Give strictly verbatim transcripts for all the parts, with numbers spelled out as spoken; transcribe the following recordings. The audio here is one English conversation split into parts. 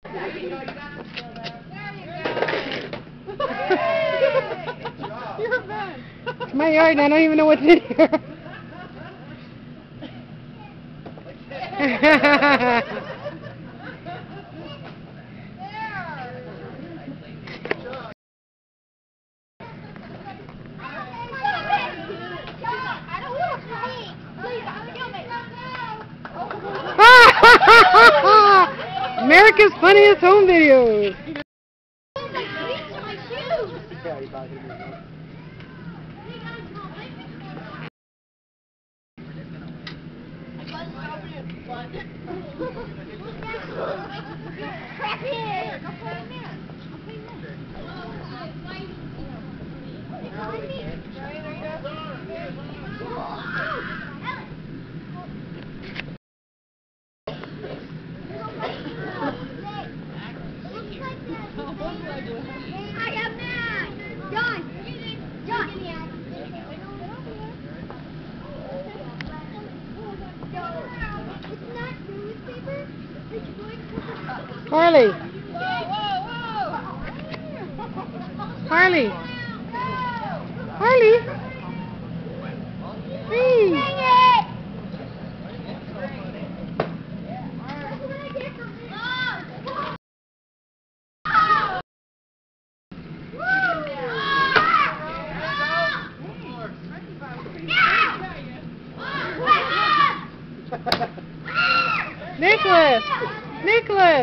There you go, you got to feel that. There you go. You're bad. It's my yard and I don't even know what's in here. America's Funniest Home Videos. I am mad! John! John! It's not newspaper. It's going to Harley! Whoa, whoa, whoa! Harley! Harley! Hey! Dang it! Nicholas! Nicholas!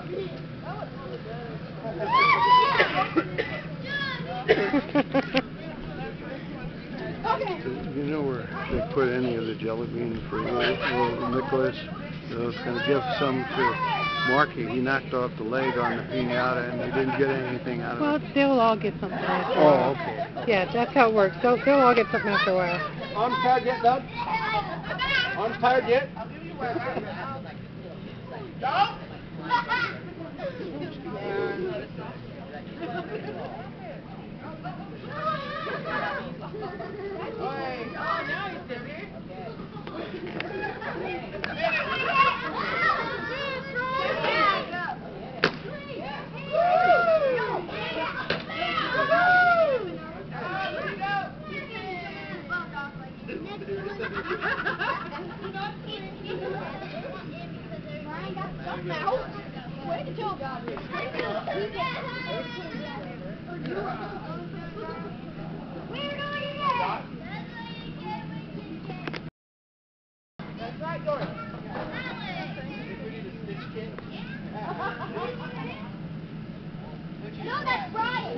You know where they put any of the jelly beans for little, little Nicholas? I was going to give some to Marky. He knocked off the leg on the piñata and he didn't get anything out of Well, it. they'll all get something after a Oh, while. okay. Yeah, that's how it works. They'll, they'll all get something after a while. Arms tired yet, Doug? Arms tired yet? That's right, Dory. No, that's Brian.